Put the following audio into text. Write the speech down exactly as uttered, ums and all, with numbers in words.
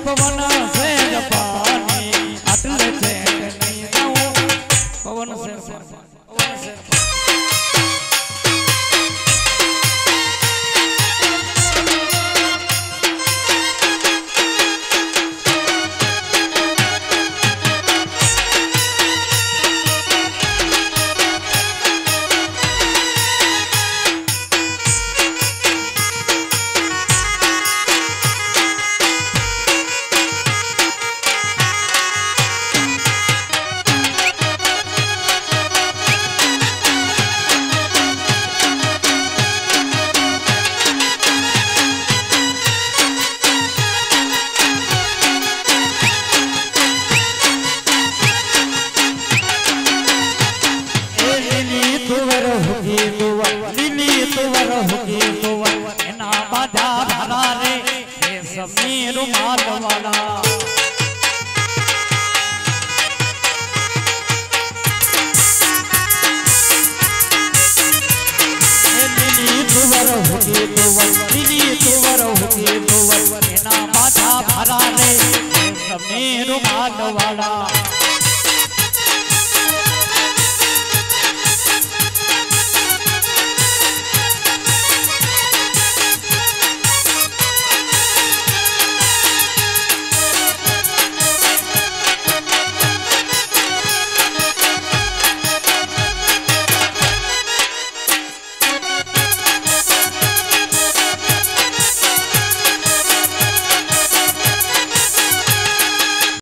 पवन से पानी अटल से नहीं जाऊं पवन से पवन से रुमाल वाला नीली तुवर होगी तुवर नीली तुवर होगी तुवर ना बाजा भरा रे समी रुमाल वाला